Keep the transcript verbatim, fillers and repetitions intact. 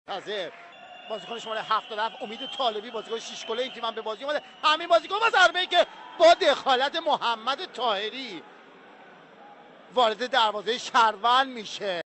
منتظر. بازیکن شماره هفتاد و هفت امید طالبی بازیکن شش گله این تیم هم به بازی اومده. همین بازیکن با ضربه‌ای که با دخالت محمد طاهری وارد دروازه شهروند میشه.